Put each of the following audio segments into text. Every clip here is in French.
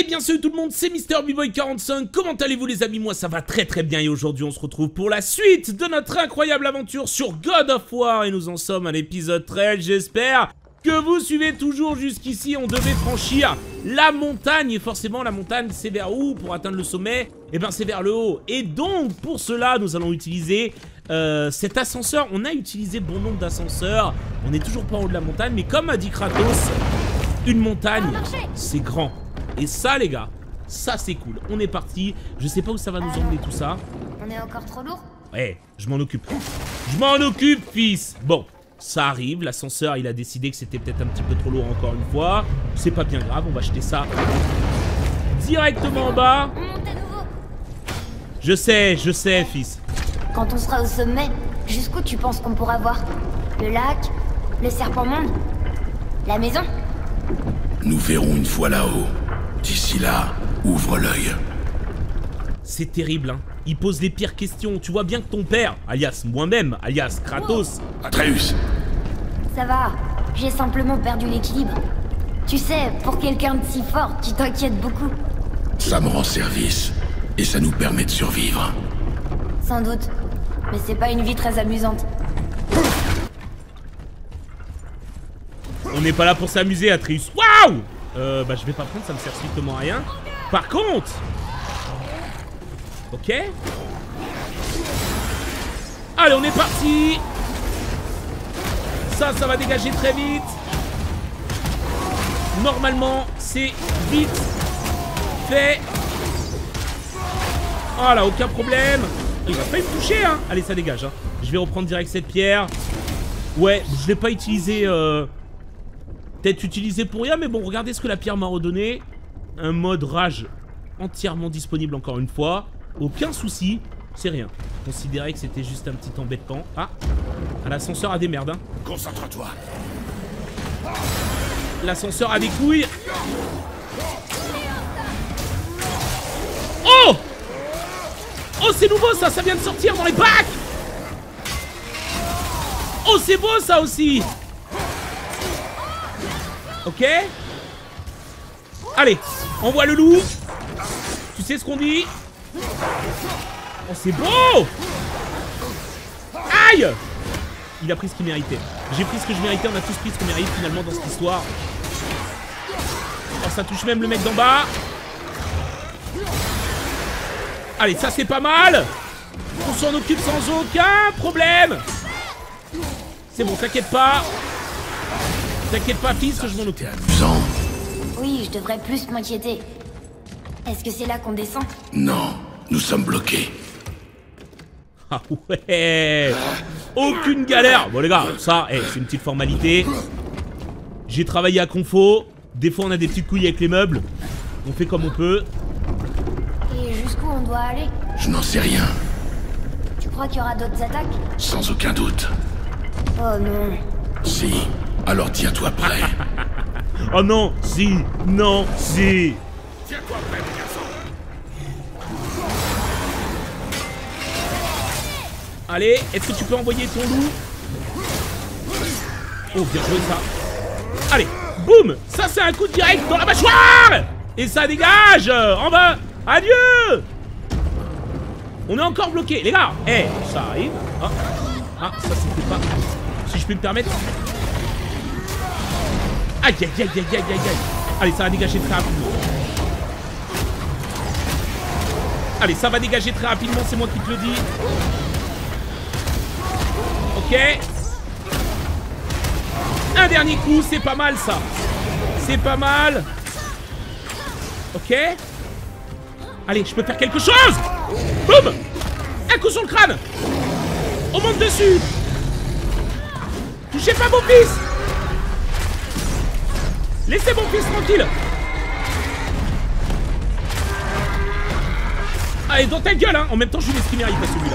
bien salut tout le monde, c'est MrBboy45, comment allez-vous les amis? Moi ça va très bien et aujourd'hui on se retrouve pour la suite de notre incroyable aventure sur God of War et nous en sommes à l'épisode 13, j'espère que vous suivez toujours jusqu'ici. On devait franchir la montagne et forcément la montagne c'est vers où pour atteindre le sommet? Eh ben c'est vers le haut et donc pour cela nous allons utiliser cet ascenseur. On a utilisé bon nombre d'ascenseurs, on n'est toujours pas en haut de la montagne mais comme a dit Kratos, une montagne c'est grand. Et ça les gars, ça c'est cool. On est parti, je sais pas où ça va nous emmener tout ça. On est encore trop lourd? Ouais, je m'en occupe. Je m'en occupe fils. Bon, ça arrive, l'ascenseur il a décidé que c'était peut-être un petit peu trop lourd encore une fois. C'est pas bien grave, on va jeter ça directement en bas. Montez nouveau. Je sais fils. Quand on sera au sommet, jusqu'où tu penses qu'on pourra voir? Le lac? Le serpent monde? La maison? Nous verrons une fois là-haut. D'ici là, ouvre l'œil. C'est terrible hein. Il pose les pires questions. Tu vois bien que ton père, alias moi-même, alias Kratos. Atreus! Ça va, j'ai simplement perdu l'équilibre. Tu sais, pour quelqu'un de si fort, tu t'inquiètes beaucoup. Ça me rend service. Et ça nous permet de survivre. Sans doute. Mais c'est pas une vie très amusante. On n'est pas là pour s'amuser Atreus. Waouh! Bah je vais pas prendre, ça me sert strictement à rien. Par contre... Ok. Allez, on est parti. Ça va dégager très vite. Normalement, c'est vite fait. Voilà, aucun problème. Il va pas me toucher, hein. Allez, ça dégage, hein. Je vais reprendre direct cette pierre. Ouais, je l'ai pas utilisé... Peut-être utilisé pour rien, mais bon, regardez ce que la pierre m'a redonné. Un mode rage entièrement disponible encore une fois. Aucun souci, c'est rien. Considérer que c'était juste un petit embêtement. Ah, l'ascenseur a des merdes, hein. Concentre-toi. L'ascenseur a des couilles. Oh! Oh, c'est nouveau ça, ça vient de sortir dans les packs. Oh, c'est beau ça aussi. Ok. Allez, envoie le loup. Tu sais ce qu'on dit? Oh, c'est beau. Aïe. Il a pris ce qu'il méritait. J'ai pris ce que je méritais, on a tous pris ce qu'on mérite finalement dans cette histoire. Oh, ça touche même le mec d'en bas. Allez, ça c'est pas mal. On s'en occupe sans aucun problème. C'est bon, t'inquiète pas. T'inquiète pas fils, que je m'en occupe. Amusant. Oui, je devrais plus m'inquiéter. Est-ce que c'est là qu'on descend? Non, nous sommes bloqués. Ah ouais. Aucune galère. Bon les gars, ça, c'est une petite formalité. J'ai travaillé à Confo. Des fois on a des petites couilles avec les meubles. On fait comme on peut. Et jusqu'où on doit aller? Je n'en sais rien. Tu crois qu'il y aura d'autres attaques? Sans aucun doute. Oh non. Si, alors tiens-toi prêt. Oh non, si, non, si. Tiens-toi prêt, mon garçon. Allez, est-ce que tu peux envoyer ton loup? Oh, bien joué ça. Allez, boum. Ça c'est un coup de direct dans la mâchoire. Et ça dégage. En bas. Adieu. On est encore bloqué, les gars. Ça arrive. Ah, ça c'était pas... Si je peux me permettre. Aïe. Allez, ça va dégager très rapidement. Allez, ça va dégager très rapidement, c'est moi qui te le dis. Ok. Un dernier coup, c'est pas mal ça. C'est pas mal. Ok. Allez, je peux faire quelque chose. Boum. Un coup sur le crâne. On monte dessus. Touchez pas mon fils. Laissez mon fils tranquille. Allez, dans ta gueule, hein. En même temps, je lui mets ce qu'il mérite à celui-là.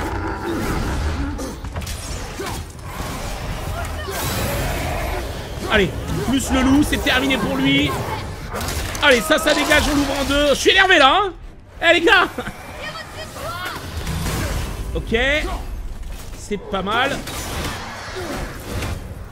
Allez, plus le loup, c'est terminé pour lui. Allez, ça dégage, on l'ouvre en deux. Je suis énervé là, hein. Eh les gars. Ok. C'est pas mal.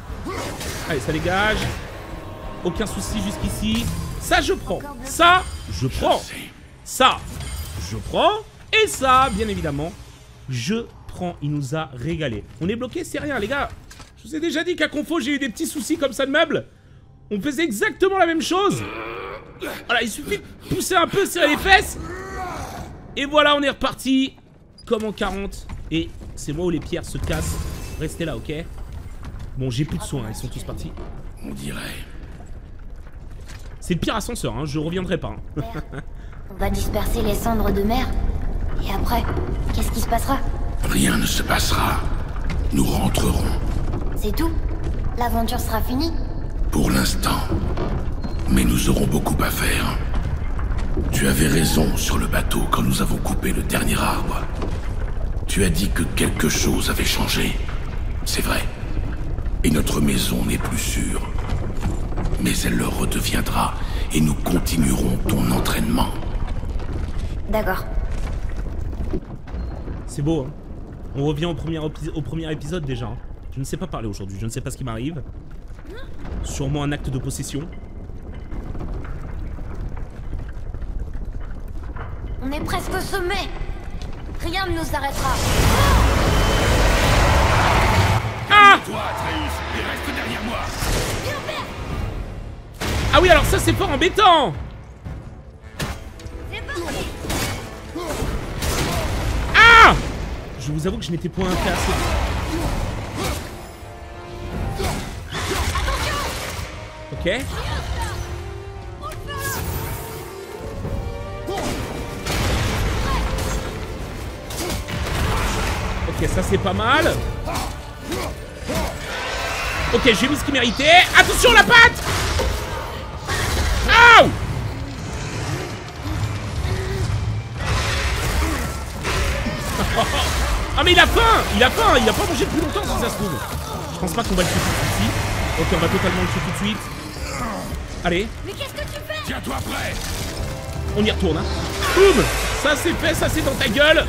Allez, ça dégage. Aucun souci jusqu'ici. Ça, je prends. Ça, je prends. Ça, je prends. Et ça, bien évidemment, je prends. Il nous a régalé. On est bloqué, c'est rien, les gars. Je vous ai déjà dit qu'à Confo, j'ai eu des petits soucis comme ça de meubles. On faisait exactement la même chose. Voilà, il suffit de pousser un peu, serrer les fesses. Et voilà, on est reparti. Comme en 40. Et c'est moi où les pierres se cassent. Restez là, ok? Bon, j'ai plus de soins, ils sont tous partis. On dirait. C'est le pire ascenseur, hein, je reviendrai pas. Hein. On va disperser les cendres de mer. Et après, qu'est-ce qui se passera? Rien ne se passera. Nous rentrerons. C'est tout? L'aventure sera finie? Pour l'instant. Mais nous aurons beaucoup à faire. Tu avais raison sur le bateau quand nous avons coupé le dernier arbre. Tu as dit que quelque chose avait changé. C'est vrai. Et notre maison n'est plus sûre. Mais elle le redeviendra et nous continuerons ton entraînement. D'accord. C'est beau, hein. On revient au premier épisode déjà. Hein. Je ne sais pas parler aujourd'hui, je ne sais pas ce qui m'arrive. Sûrement un acte de possession. On est presque au sommet. Rien ne nous arrêtera. Ah! Toi, Atreus, et reste derrière moi. Ah oui, alors ça c'est fort embêtant. Ah! Je vous avoue que je n'étais point intéressé. Ok. Ok, ça c'est pas mal. Ok, j'ai mis ce qu'il méritait. Attention la patte! Aouh! Ah mais il a faim! Il a faim! Il a pas mangé depuis longtemps si ça se trouve. Je pense pas qu'on va le tuer tout de suite. Ok, on va totalement le tuer tout de suite. Allez. Mais qu'est-ce que tu fais? Tiens-toi prêt. On y retourne, hein. Boum! Ça c'est fait, ça c'est dans ta gueule.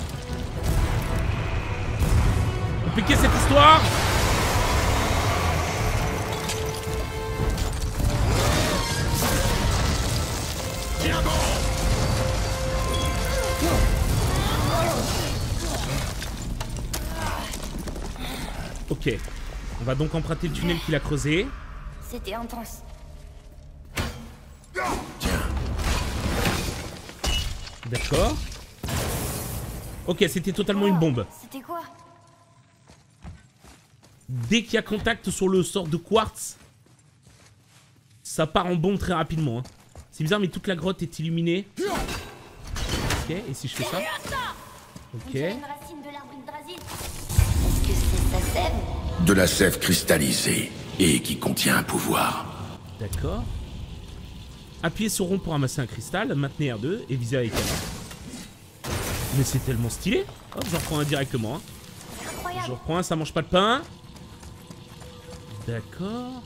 Compliquer cette histoire. Tiens bon. Ok. On va donc emprunter le tunnel qu'il a creusé. C'était intense. D'accord. Ok, c'était totalement une bombe. C'était quoi? Dès qu'il y a contact sur le sort de quartz, ça part en bombe très rapidement. Hein. C'est bizarre, mais toute la grotte est illuminée. Ok, et si je fais ça? Ok. On dirait une racine de l'arbre Yggdrasil. Est-ce que c'est sa sève? De la sève cristallisée et qui contient un pouvoir. D'accord. Appuyez sur rond pour ramasser un cristal, maintenez R2 et visez avec R1. Mais c'est tellement stylé. Hop, j'en reprends un directement. Hein. Incroyable. Je reprends un, ça mange pas de pain. D'accord.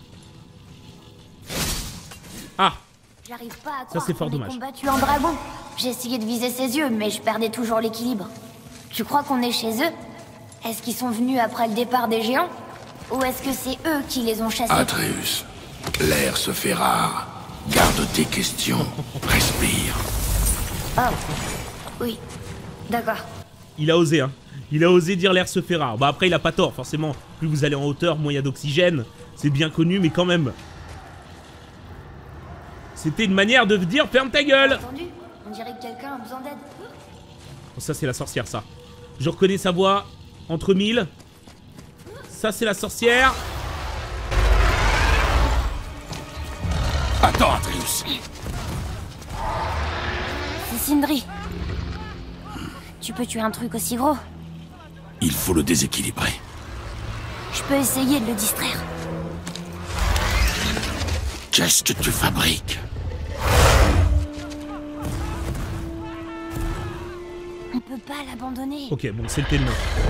Ah! J'arrive pas à croire c'est fort qu'on ait dommage. combattu un dragon. J'ai essayé de viser ses yeux, mais je perdais toujours l'équilibre. Tu crois qu'on est chez eux? Est-ce qu'ils sont venus après le départ des géants? Ou est-ce que c'est eux qui les ont chassés? Atreus, l'air se fait rare. Garde tes questions. Respire. Oh, oui. D'accord. Il a osé, hein. Il a osé dire l'air se fait rare. Bah après, il a pas tort, forcément. Plus vous allez en hauteur, moins il y a d'oxygène. C'est bien connu, mais quand même. C'était une manière de dire ferme ta gueule. Entendu? On dirait que quelqu'un a besoin d'aide. Bon, ça, c'est la sorcière, ça. Je reconnais sa voix entre mille. Ça, c'est la sorcière. Attends, Atreus. C'est Sindri. Tu peux tuer un truc aussi gros? Il faut le déséquilibrer. Je peux essayer de le distraire. Qu'est-ce que tu fabriques? On peut pas l'abandonner. Ok, bon, c'est le T9.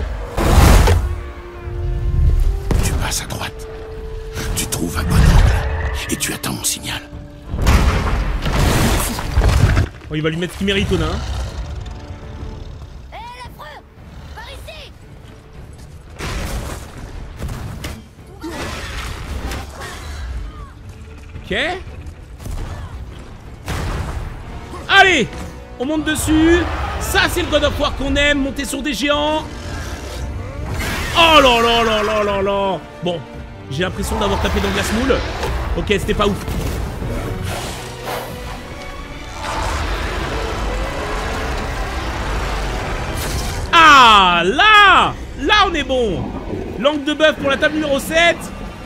Tu passes à droite. Tu trouves un bon angle. Et tu attends mon signal. Oh, il va lui mettre ce qu'il mérite, Onin. Hé, l'affreux! Par ici! Ok. Allez, on monte dessus. Ça, c'est le God of War qu'on aime, monter sur des géants. Oh là là là là là là. Bon, j'ai l'impression d'avoir tapé dans Glass Moule. Ok, c'était pas ouf. Ah, là! Là, on est bon. Langue de bœuf pour la table numéro 7.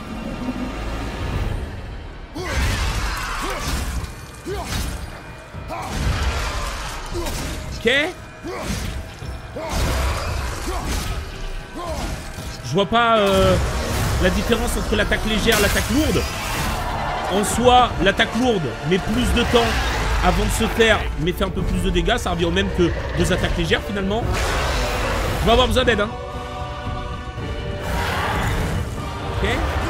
Ok. Je vois pas la différence entre l'attaque légère et l'attaque lourde. En soi, l'attaque lourde met plus de temps avant de se faire, mais fait un peu plus de dégâts. Ça revient au même que deux attaques légères finalement. Je vais avoir besoin d'aide, hein. Ok.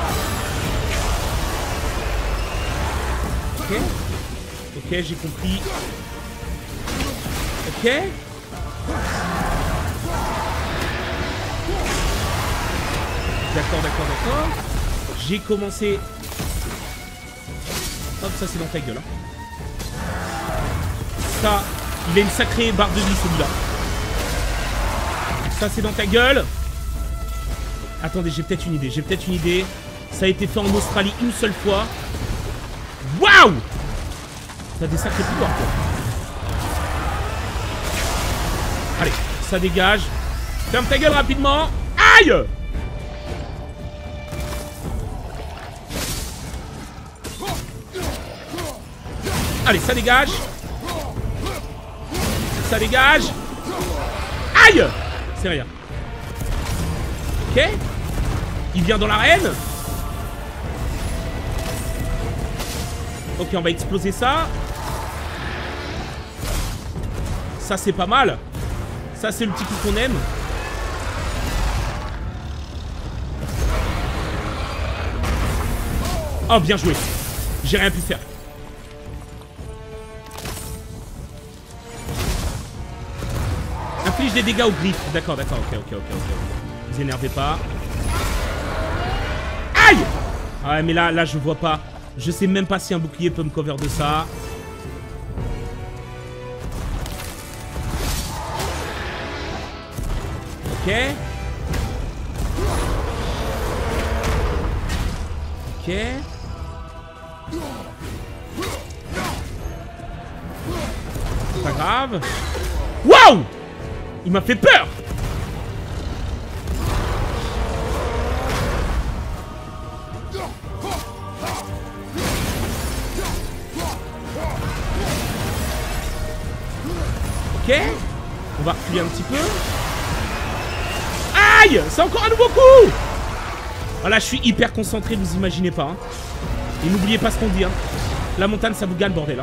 Ok. Ok, j'ai compris. Ok. D'accord, d'accord, d'accord. J'ai commencé... Hop, ça c'est dans ta gueule, hein. Ça, il a une sacrée barre de vie celui-là. Ça c'est dans ta gueule. Attendez, j'ai peut-être une idée, j'ai peut-être une idée. Ça a été fait en Australie une seule fois. Waouh! T'as des sacrés pouvoirs, quoi. Allez, ça dégage. Ferme ta gueule rapidement. Aïe! Allez, ça dégage. Ça dégage. Aïe! C'est rien. Ok. Il vient dans l'arène. Ok, on va exploser ça. Ça, c'est pas mal. Ça, c'est le petit coup qu'on aime. Oh, bien joué. J'ai rien pu faire. Inflige des dégâts aux griffes. D'accord, d'accord, ok. Vous énervez pas. Aïe! Ah ouais, mais là, je vois pas. Je sais même pas si un bouclier peut me cover de ça. Ok. Ok. C'est pas grave. Waouh! Il m'a fait peur! Ok. On va reculer un petit peu. Aïe! C'est encore un nouveau coup! Voilà, je suis hyper concentré, vous imaginez pas. Hein. Et n'oubliez pas ce qu'on dit. Hein. La montagne, ça vous gagne, bordel. Hein.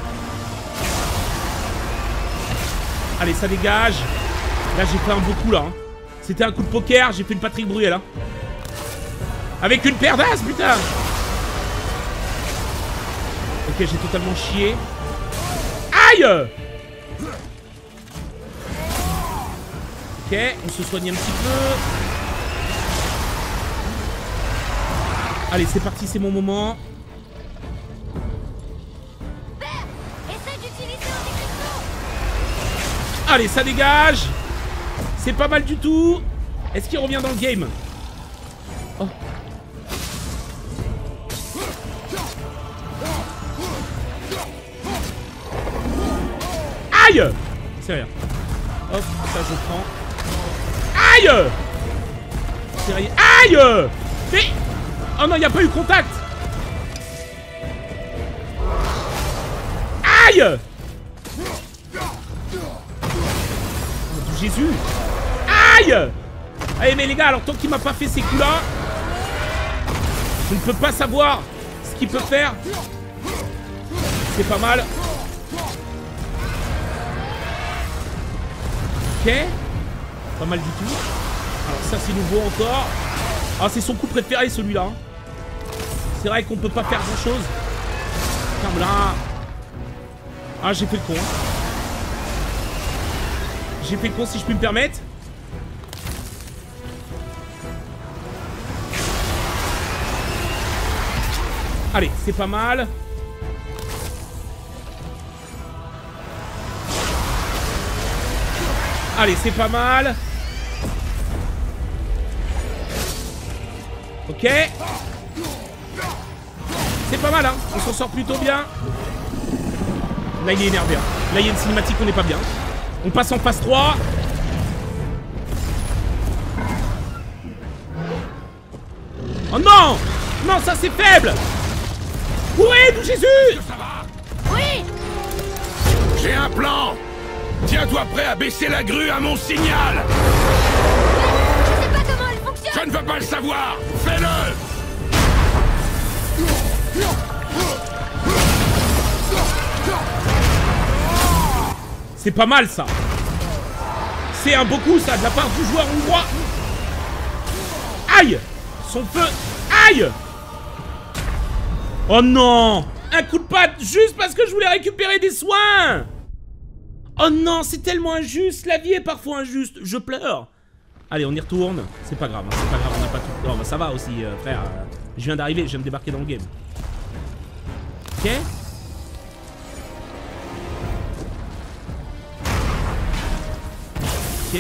Allez, ça dégage. Là, j'ai fait un beau coup, là. Hein. C'était un coup de poker. J'ai fait une Patrick Bruel, là. Avec une paire d'as, putain. Ok, j'ai totalement chié. Aïe! Ok, on se soigne un petit peu. Allez, c'est parti, c'est mon moment. Allez, ça dégage. C'est pas mal du tout. Est-ce qu'il revient dans le game? Oh. Aïe! C'est rien. Hop, ça je prends. Aïe! C'est rien. Aïe! Mais... Oh non, il n'y a pas eu contact. Aïe! Jésus! Aïe! Allez, mais les gars, alors tant qu'il m'a pas fait ces coups-là, je ne peux pas savoir ce qu'il peut faire. C'est pas mal. Ok. Pas mal du tout. Alors ça, c'est nouveau encore. Ah, c'est son coup préféré, celui-là. Hein. C'est vrai qu'on peut pas faire grand-chose. Ferme là. Ah, j'ai fait le con. Hein. J'ai fait le con si je puis me permettre. Allez, c'est pas mal. Allez, c'est pas mal. Ok. C'est pas mal, hein. On s'en sort plutôt bien. Là, il est énervé. Hein. Là, il y a une cinématique, on n'est pas bien. On passe en phase 3. Oh non! Non, ça c'est faible! Courez, d'où Jésus! Ça va? Oui! J'ai un plan! Tiens-toi prêt à baisser la grue à mon signal! Je sais pas comment elle fonctionne! Je ne veux pas le savoir! Fais-le! C'est pas mal ça! C'est un beau coup ça de la part du joueur hongrois! Aïe! Son feu! Aïe! Oh non! Un coup de patte juste parce que je voulais récupérer des soins! Oh non, c'est tellement injuste! La vie est parfois injuste! Je pleure! Allez, on y retourne. C'est pas grave, hein, c'est pas grave, on n'a pas tout. Non, bah ça va aussi, frère. Je viens d'arriver, je viens de débarquer dans le game. Ok? Ok.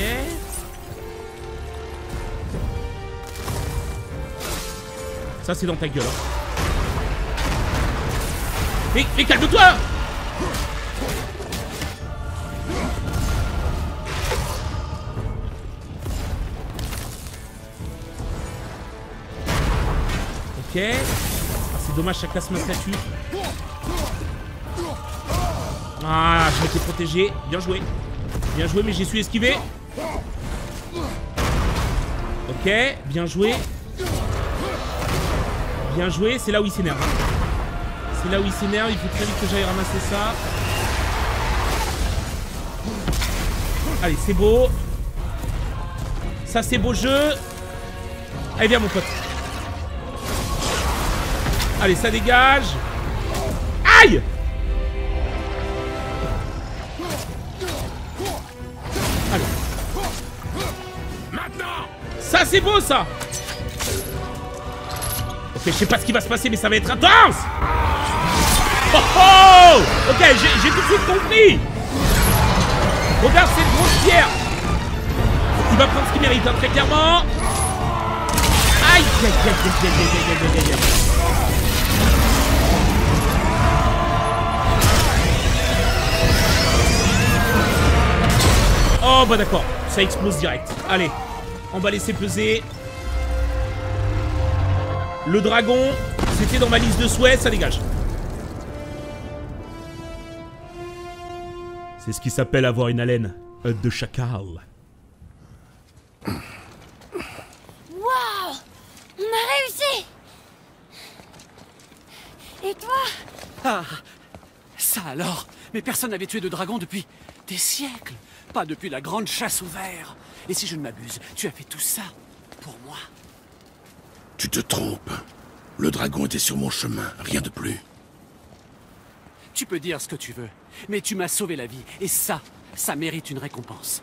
Ça c'est dans ta gueule. Mais calme-toi! Ok. Ah, c'est dommage, ça casse ma statue. Ah, j'ai été protégé. Bien joué. Bien joué, mais j'ai su esquiver. Ok, bien joué. Bien joué, c'est là où il s'énerve. C'est là où il s'énerve, il faut très vite que j'aille ramasser ça. Allez, c'est beau. Ça, c'est beau jeu. Allez, viens, mon pote. Allez, ça dégage. Aïe! Allez. Maintenant! Ça, c'est beau, ça! Ok, je sais pas ce qui va se passer, mais ça va être intense! Oh oh! Ok, j'ai tout de suite compris! Regarde cette grosse pierre! Il va prendre ce qu'il mérite, hein, très clairement! Aïe! Aïe, aïe, aïe, aïe, aïe, aïe, aïe, aïe. Oh bah d'accord, ça explose direct. Allez, on va laisser peser. Le dragon, c'était dans ma liste de souhaits, ça dégage. C'est ce qui s'appelle avoir une haleine de chacal. Waouh! On a réussi! Et toi? Ah, ça alors. Mais personne n'avait tué de dragon depuis des siècles. Pas depuis la grande chasse au ver. Et si je ne m'abuse, tu as fait tout ça pour moi. Tu te trompes. Le dragon était sur mon chemin, rien de plus. Tu peux dire ce que tu veux, mais tu m'as sauvé la vie. Et ça mérite une récompense.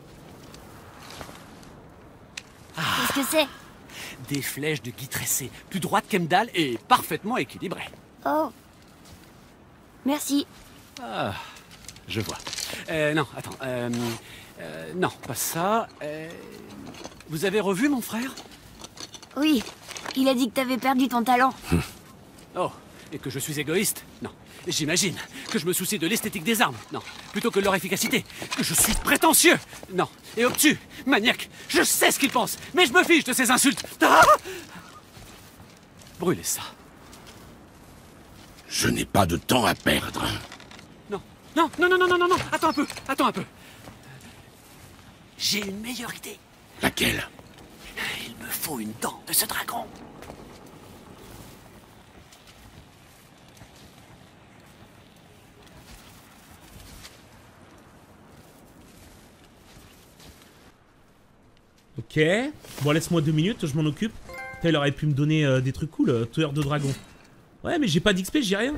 Qu'est-ce que c'est? Des flèches de gui tressé, plus droites qu'Emdal et parfaitement équilibrées. Oh. Merci. Ah, je vois. Non, attends. Non, pas ça. Vous avez revu mon frère? Oui. Il a dit que t'avais perdu ton talent. Oh, et que je suis égoïste? Non. J'imagine que je me soucie de l'esthétique des armes. Non. Plutôt que de leur efficacité. Que je suis prétentieux. Non. Et obtus, maniaque. Je sais ce qu'ils pensent, mais je me fiche de ces insultes. Ah! Brûlez ça. Je n'ai pas de temps à perdre. Non. Non, non, non, non, non, non, non. Attends un peu. Attends un peu. J'ai une meilleure idée. Laquelle? Il me faut une dent de ce dragon. Ok. Bon, laisse-moi 2 minutes, je m'en occupe. Putain, il aurait pu me donner des trucs cool, tueur de dragon. Ouais, mais j'ai pas d'XP, j'ai rien.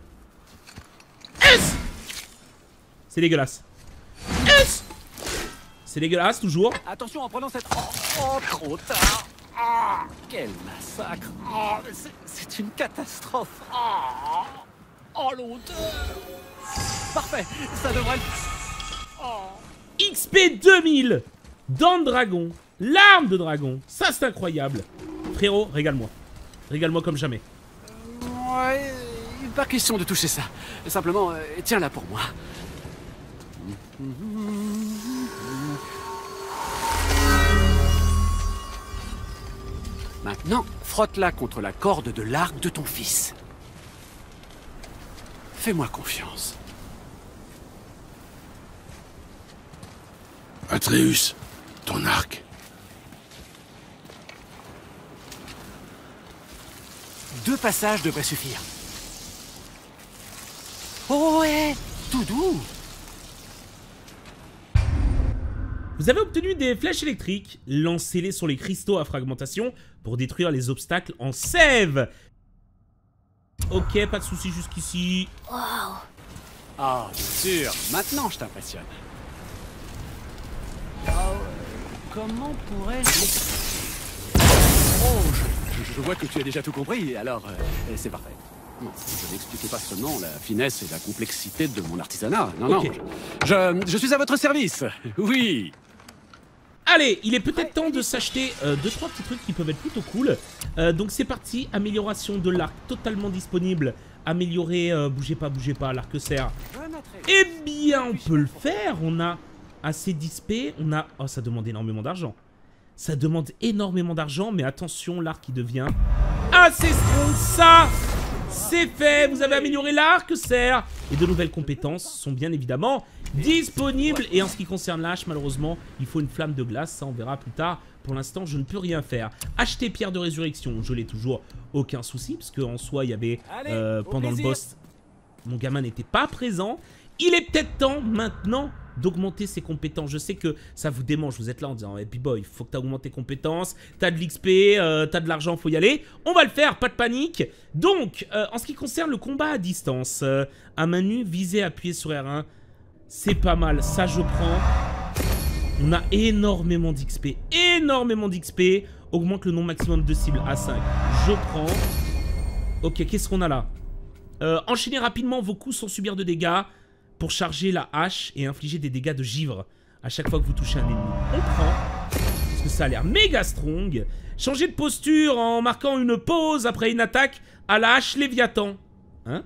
S! C'est dégueulasse. S! C'est dégueulasse, toujours. Attention en prenant cette... Oh, trop tard. Ah, quel massacre. Oh, c'est une catastrophe. Oh, l'odeur. Parfait, ça devrait... Oh. XP 2000. Dents de dragon. L'arme de dragon. Ça, c'est incroyable. Frérot, régale-moi. Régale-moi comme jamais. Ouais, pas question de toucher ça. Simplement, tiens-la pour moi. Maintenant, frotte-la contre la corde de l'arc de ton fils. Fais-moi confiance. Atreus, ton arc. Deux passages devraient suffire. Oh ouais, tout doux. Vous avez obtenu des flèches électriques. Lancez-les sur les cristaux à fragmentation pour détruire les obstacles en sève. Ok, pas de soucis jusqu'ici. Waouh. Ah, bien sûr. Maintenant, je t'impressionne. Comment pourrais-je... Oh, je vois que tu as déjà tout compris, alors c'est parfait. Non, je n'expliquais pas seulement la finesse et la complexité de mon artisanat. Non, okay. Non, je suis à votre service. Oui. Allez, il est peut-être temps de s'acheter 2-3 petits trucs qui peuvent être plutôt cool. Donc c'est parti, amélioration de l'arc totalement disponible. Améliorer, bougez pas, l'arc serre. Eh bien, on peut le faire. On a assez d'XP, on a... Oh, ça demande énormément d'argent. Ça demande énormément d'argent, mais attention, l'arc qui devient assez strong. Ça, c'est fait. Vous avez amélioré l'arc serre. Et de nouvelles compétences sont bien évidemment disponibles. Et en ce qui concerne l'âge, malheureusement, il faut une flamme de glace. Ça, on verra plus tard. Pour l'instant, je ne peux rien faire. Acheter pierre de résurrection, je l'ai toujours, aucun souci. Parce qu'en soi, il y avait, pendant le boss, mon gamin n'était pas présent. Il est peut-être temps, maintenant, d'augmenter ses compétences. Je sais que ça vous démange, vous êtes là en disant « Happy Boy, il faut que tu augmentes tes compétences, t'as de l'XP, t'as de l'argent, faut y aller. » On va le faire, pas de panique. Donc, en ce qui concerne le combat à distance, à main nue, viser, appuyer sur R1, c'est pas mal, ça je prends. On a énormément d'XP, augmente le nombre maximum de cibles à 5, je prends. Ok, qu'est-ce qu'on a là? Enchaînez rapidement vos coups sans subir de dégâts pour charger la hache et infliger des dégâts de givre à chaque fois que vous touchez un ennemi. On prend, parce que ça a l'air méga strong. Changer de posture en marquant une pause après une attaque à la hache Léviathan. Hein?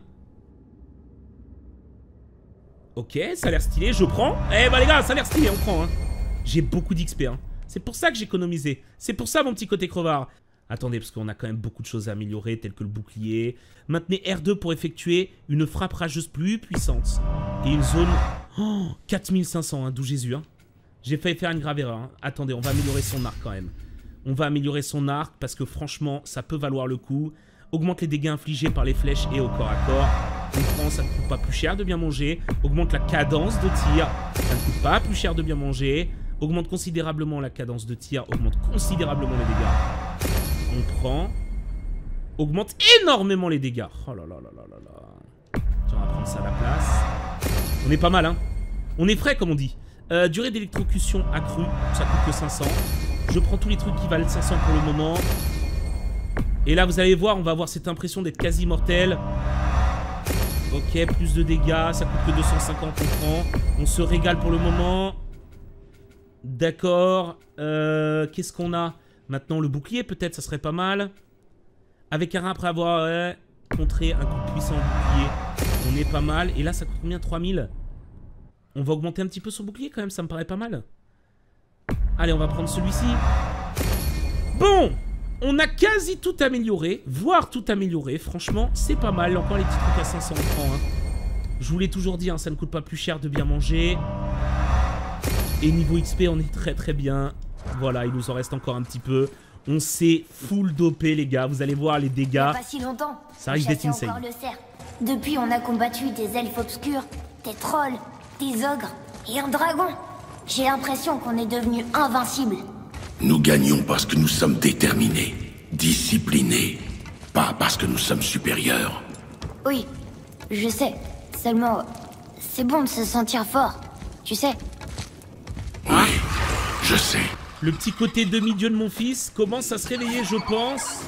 Ok, ça a l'air stylé, je prends. Eh bah les gars, ça a l'air stylé, on prend. Hein. J'ai beaucoup d'XP. Hein. C'est pour ça que j'ai économisé. C'est pour ça mon petit côté crevard. Attendez, parce qu'on a quand même beaucoup de choses à améliorer, telles que le bouclier. Maintenez R2 pour effectuer une frappe rageuse plus puissante. Et une zone... Oh, 4500, hein, d'où Jésus. Hein. J'ai failli faire une grave erreur. Hein. Attendez, on va améliorer son arc quand même. On va améliorer son arc parce que franchement, ça peut valoir le coup. Augmente les dégâts infligés par les flèches et au corps à corps. On prend, ça ne coûte pas plus cher de bien manger. Augmente la cadence de tir. Ça ne coûte pas plus cher de bien manger. Augmente considérablement la cadence de tir. Augmente considérablement les dégâts. On prend. Augmente énormément les dégâts. Oh là là là là là là. Tiens, on va prendre ça à la place. On est pas mal, hein. On est frais, comme on dit. Durée d'électrocution accrue. Ça coûte que 500. Je prends tous les trucs qui valent 500 pour le moment. Et là, vous allez voir, on va avoir cette impression d'être quasi mortel. Ok, plus de dégâts. Ça coûte que 250, on prend. On se régale pour le moment. D'accord. Qu'est-ce qu'on a? Maintenant, le bouclier, peut-être, ça serait pas mal. Avec un après avoir contré un coup puissant au bouclier, on est pas mal. Et là, ça coûte combien? 3000. On va augmenter un petit peu son bouclier, quand même, ça me paraît pas mal. Allez, on va prendre celui-ci. Bon, on a quasi tout amélioré, voire tout amélioré. Franchement, c'est pas mal. Encore les petits trucs à 500 francs. Hein. Je vous l'ai toujours dit, hein, ça ne coûte pas plus cher de bien manger. Et niveau XP, on est très très bien. Voilà, il nous en reste encore un petit peu. On s'est full dopé, les gars. Vous allez voir les dégâts. Il y a pas si longtemps, ça risque d'être insane. le cerf. Depuis, on a combattu des elfes obscurs, des trolls, des ogres et un dragon. J'ai l'impression qu'on est devenu invincible. Nous gagnons parce que nous sommes déterminés, disciplinés, pas parce que nous sommes supérieurs. Oui, je sais. Seulement, c'est bon de se sentir fort, tu sais. Oui, je sais. Le petit côté demi-dieu de mon fils commence à se réveiller, je pense.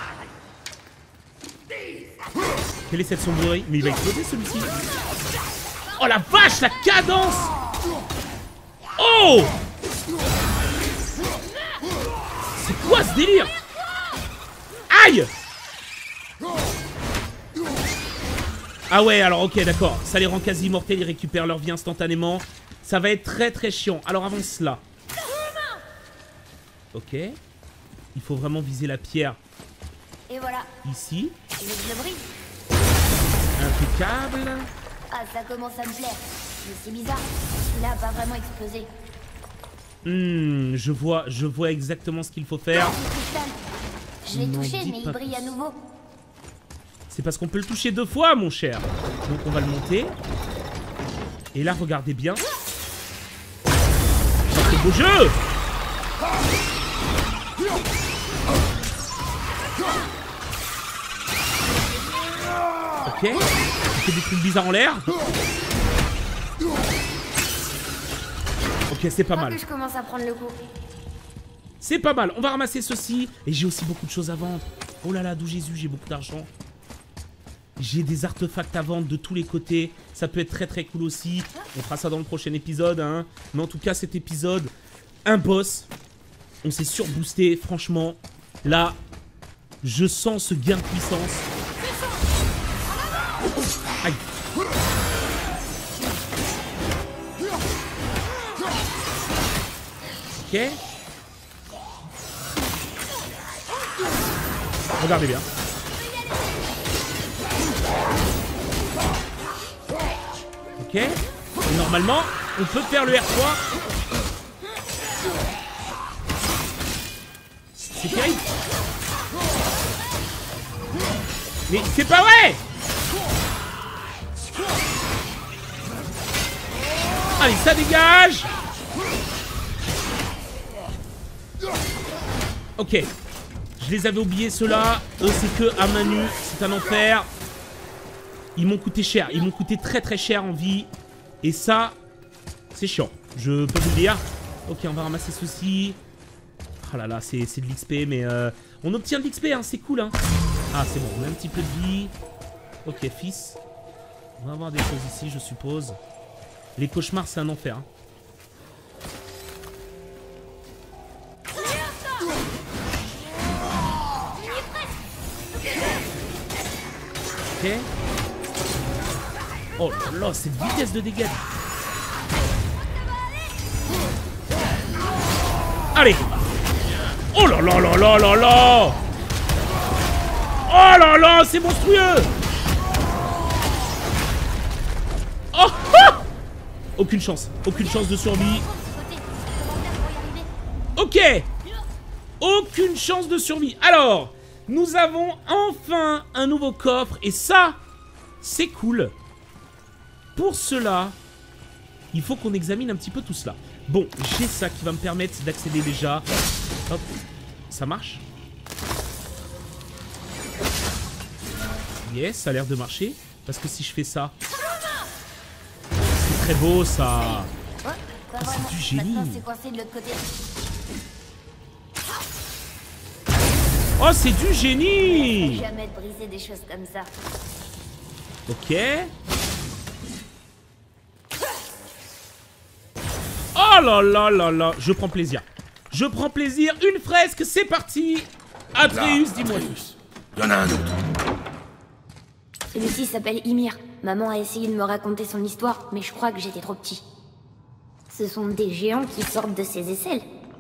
Quelle est cette sombrerie? Mais il va exploser celui-ci. Oh la vache, la cadence! Oh! C'est quoi ce délire? Aïe! Ah ouais, alors ok, d'accord. Ça les rend quasi immortels, ils récupèrent leur vie instantanément. Ça va être très très chiant. Alors avant cela... Ok. Il faut vraiment viser la pierre. Et voilà. Ici. Et je le brise. Impeccable. Ah, ça commence à me plaire. Mais c'est bizarre. Il a pas vraiment explosé. Je vois exactement ce qu'il faut faire. Je l'ai N'en touché, dis mais il pas brille à plus. nouveau. C'est parce qu'on peut le toucher 2 fois, mon cher. Donc on va le monter. Et là, regardez bien. C'est beau jeu. Ok. Il fait des trucs bizarres en l'air. Ok, c'est pas Je crois mal. que je commence à prendre le coup. C'est pas mal. On va ramasser ceci. Et j'ai aussi beaucoup de choses à vendre. Oh là là, d'où Jésus, j'ai beaucoup d'argent. J'ai des artefacts à vendre de tous les côtés. Ça peut être très très cool aussi. On fera ça dans le prochain épisode, hein. Mais en tout cas, cet épisode, un boss. On s'est surboosté, franchement. Là, je sens ce gain de puissance. Aïe. Ok. Regardez bien. Ok. Et normalement, on peut faire le R3. C'est terrible. Mais c'est pas vrai. Allez, ça dégage. Ok. Je les avais oubliés, ceux-là. Eux, c'est que à main nue. C'est un enfer. Ils m'ont coûté cher. Ils m'ont coûté très très cher en vie. Et ça, c'est chiant. Je peux vous le dire. Ok, on va ramasser ceci. Oh là là, c'est de l'XP, mais on obtient de l'XP, hein, c'est cool, hein. Ah, c'est bon, on a un petit peu de vie. Ok, fils. On va avoir des choses ici, je suppose. Les cauchemars, c'est un enfer, hein. Ok. Oh là là, cette vitesse de dégâts. Allez. Oh là là là là là là. Oh là là, c'est monstrueux. Oh, ah. Aucune chance de survie. Ok. Aucune chance de survie. Alors, nous avons enfin un nouveau coffre. Et ça, c'est cool. Pour cela, il faut qu'on examine un petit peu tout cela. Bon, j'ai ça qui va me permettre d'accéder déjà. Hop, ça marche. Yes, ça a l'air de marcher. Parce que si je fais ça... C'est très beau, ça. Oh, c'est du génie. Maintenant, c'est coincé de l'autre côté. Oh, c'est du génie. Jamais de briser des choses comme ça. Ok. Oh là là là là. Je prends plaisir. Je prends plaisir. Une fresque, c'est parti. Atreus, dis-moi tout. Il y en a un autre. Celui-ci s'appelle Ymir. Maman a essayé de me raconter son histoire, mais je crois que j'étais trop petit. Ce sont des géants qui sortent de ses aisselles.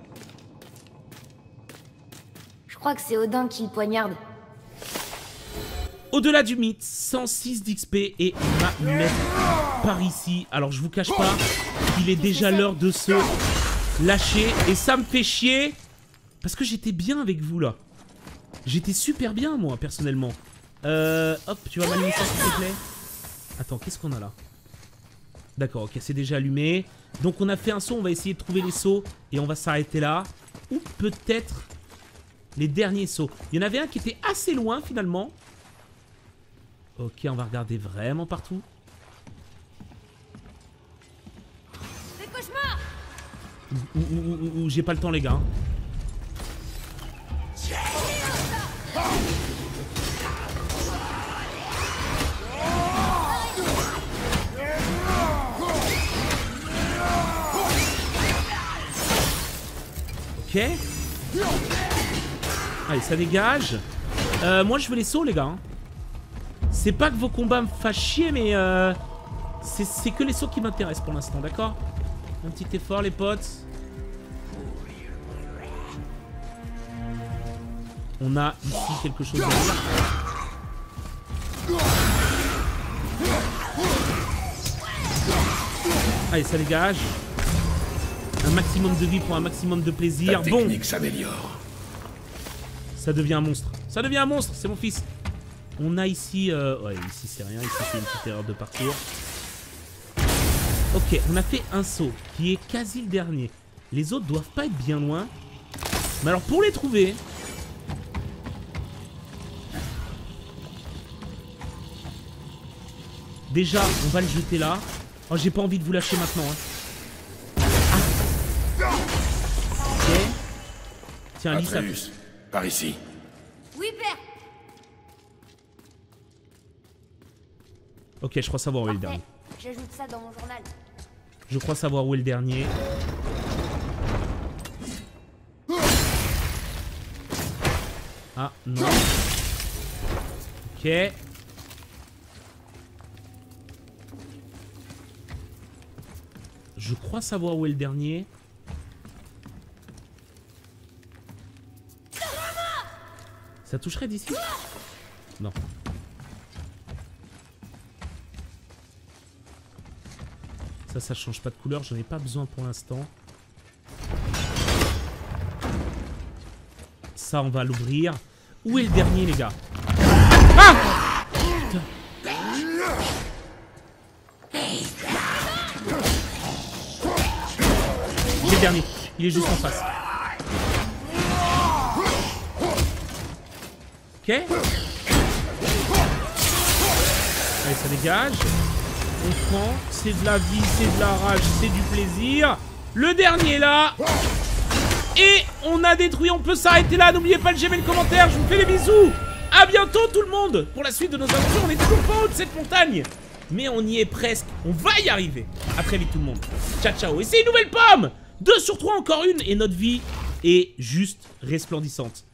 Je crois que c'est Odin qui le poignarde. Au-delà du mythe, 106 d'XP et ma mère par ici. Alors je vous cache pas, il est déjà l'heure de se lâcher. Et ça me fait chier. Parce que j'étais bien avec vous là. J'étais super bien moi personnellement. Hop, tu vas m'allumer ça s'il te plaît. Attends, qu'est-ce qu'on a là? D'accord, ok, c'est déjà allumé. Donc on a fait un saut, on va essayer de trouver les sauts. Et on va s'arrêter là. Ou peut-être les derniers sauts. Il y en avait un qui était assez loin finalement. Ok, on va regarder vraiment partout. Le cauchemar! Ou j'ai pas le temps les gars. Ok. Allez, ça dégage. Moi, je veux les sauts, les gars. Hein. C'est pas que vos combats me fassent chier, mais c'est que les sauts qui m'intéressent pour l'instant, d'accord? Un petit effort, les potes. On a ici quelque chose à dire. Allez, ça dégage. Un maximum de vie pour un maximum de plaisir. Ta technique s'améliore. Ça devient un monstre. Ça devient un monstre, c'est mon fils. On a ici... ouais, ici c'est rien. Ici c'est une petite erreur de parcours. Ok, on a fait un saut qui est quasi le dernier. Les autres doivent pas être bien loin. Mais alors pour les trouver... Déjà, on va le jeter là. Oh, j'ai pas envie de vous lâcher maintenant. Hein. Ah. Ok. Tiens, Lisa. Atreus, par ici. Oui, père. Ok, je crois savoir où est le dernier. J'ajoute ça dans mon journal. Je crois savoir où est le dernier. Ah, non. Ok. Je crois savoir où est le dernier. Ça toucherait d'ici? Non. Ça change pas de couleur, j'en ai pas besoin pour l'instant. Ça, on va l'ouvrir. Où est le dernier, les gars? Ah! Putain. C'est le dernier. Il est juste en face. Ok. Allez, ça dégage. On prend. C'est de la vie, c'est de la rage, c'est du plaisir. Le dernier là. Et on a détruit. On peut s'arrêter là. N'oubliez pas de j'aimer le commentaire. Je vous fais des bisous. A bientôt tout le monde. Pour la suite de nos aventures. On est toujours pas haut de cette montagne. Mais on y est presque. On va y arriver. A très vite tout le monde. Ciao, ciao. Et c'est une nouvelle pomme. 2 sur 3, encore une. Et notre vie est juste resplendissante.